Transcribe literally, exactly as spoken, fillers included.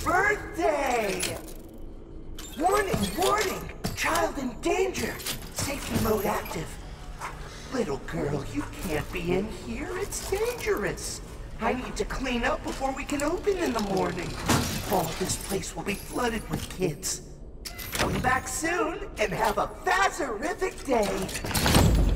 birthday! Warning, warning! Child in danger! Safety mode active. Little girl, you can't be in here. It's dangerous. I need to clean up before we can open in the morning. Oh, this place will be flooded with kids. Come back soon and have a Fazerific day.